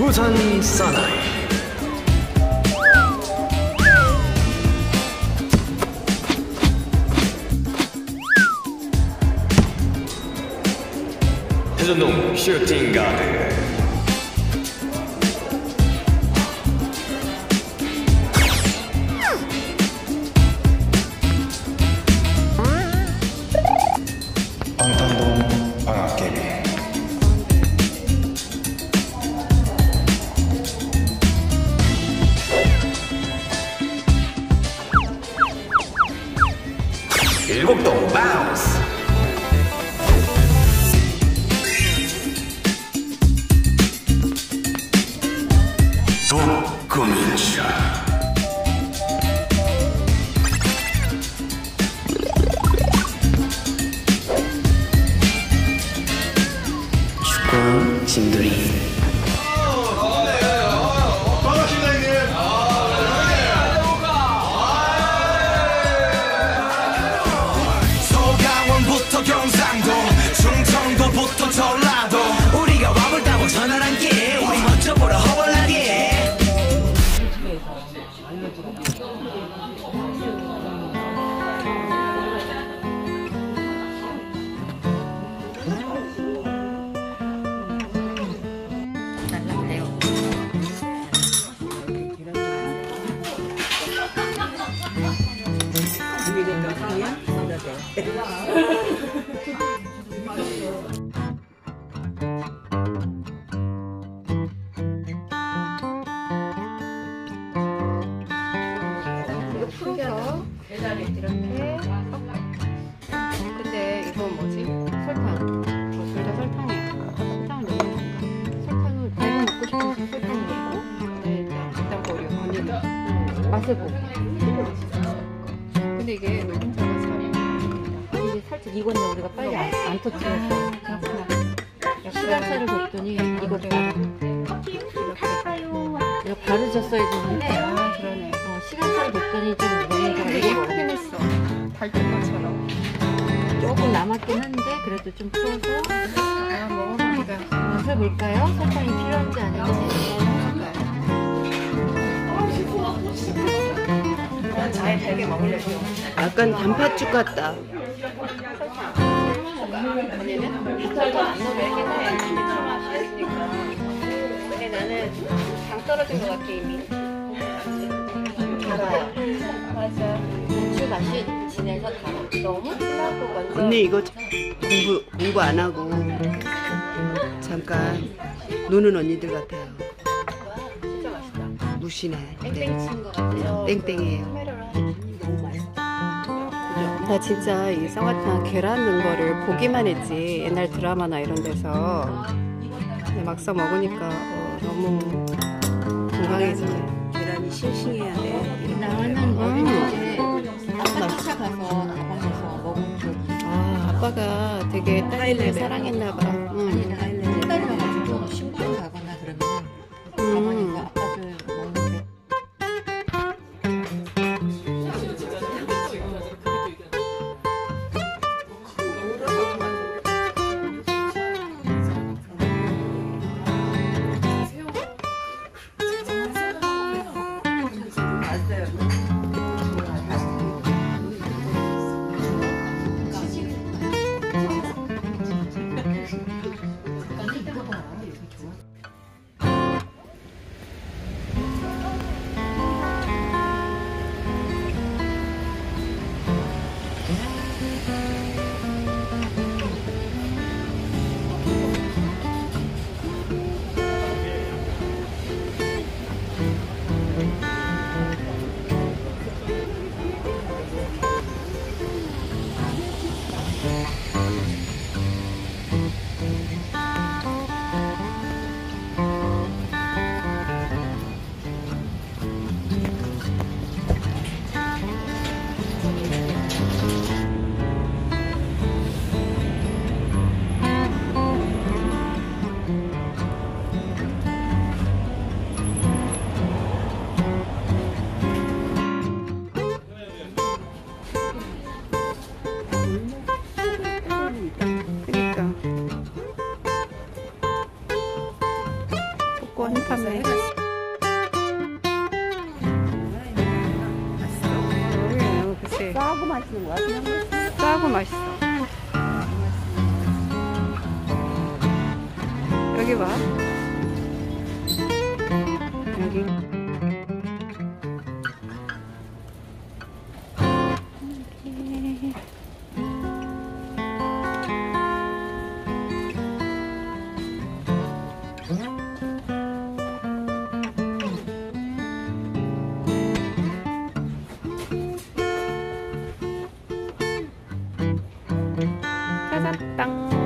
부산 사나이. 대전동 슈팅 가드. 방탄동 방학개비. 일곡동 바운스. 독구민차. 축구 진돌이. 서강원부터 경상도, 충청도부터 전라도, 우리가 와볼다고 전화한 게 우리 먼저 보러 허벌나게. 풀어서 이렇게. 근데 이건 뭐지? 설탕. 둘 다 설탕이야. 설탕을 넣는 설탕을 달고 먹고 싶어서 설탕을 넣고. 네, 일단 버려. 언니는 맛을 보고. 근데 이게 노른자가 잘 이게 살짝 익었네. 우리가 빨리 안 터뜨려서 시간차를 뒀더니 이거 내가 이거 바로 졌어야 되는데. 아 그러네. 시간차를 뒀더니 좀 되게 편했어. 달던 것처럼. 조금 남았긴 한데 그래도 좀 풀어서 먹어보니까 맛을 볼까요? 설탕이 필요한지 아닌지 먹어볼까요? 잘 달게 먹으려고. 약간 단팥죽 같다. 왜냐면 설탕 안 넣으면 이렇게 맛이 있으니까. 근데 나는 당 떨어진 것 같아 이미. 달아요. 맞아. 고추 맛이 진해서 달아. 너무 진하고 먼저. 언니 이거 공부 안 하고 잠깐 노는 언니들 같아요. 진짜 맛있다. 무시네. 땡땡 치는 것 같아요. 땡땡이에요. 카메라로 하니 너무 맛있어. 나 진짜 이 쌍화탕 계란 넣은 거를 보기만 했지 옛날 드라마나 이런 데서. 근데 막상 먹으니까 너무 건강해지네. 계란이 싱싱해야 돼. 나는 어릴 때 아빠 차 가서 나가면서 먹은 적이 있어. 아, 아빠가 되게 딸을 사랑했나 봐. 응. 딸이 가가지고 신부름 가거나 그러면 어머니가 아빠들 먹는데. 짜고 맛있어. 여기 봐. 여기. 짜잔 땅.